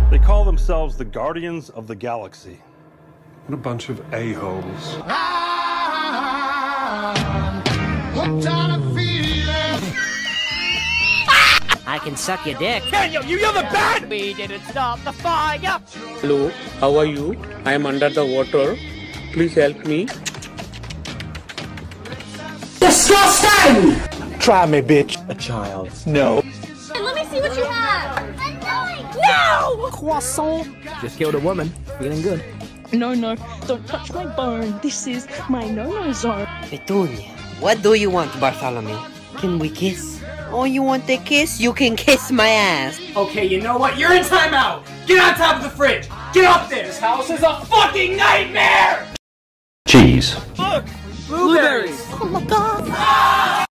They call themselves the Guardians of the Galaxy. What a bunch of a-holes. I can suck your dick. Can you? You're the bad! We didn't stop the fire! Hello, how are you? I am under the water. Please help me. Disgusting! Try me, bitch. A child. No. Let me see what you have. No! Croissant. Just killed a woman. Feeling good. No, don't touch my bone. This is my no-no zone. Petunia, what do you want, Bartholomew? Can we kiss? Oh, you want a kiss? You can kiss my ass. Okay, you know what? You're in timeout! Get on top of the fridge! Get up there! This house is a fucking nightmare! Cheese. Look! Blueberries! Oh my god!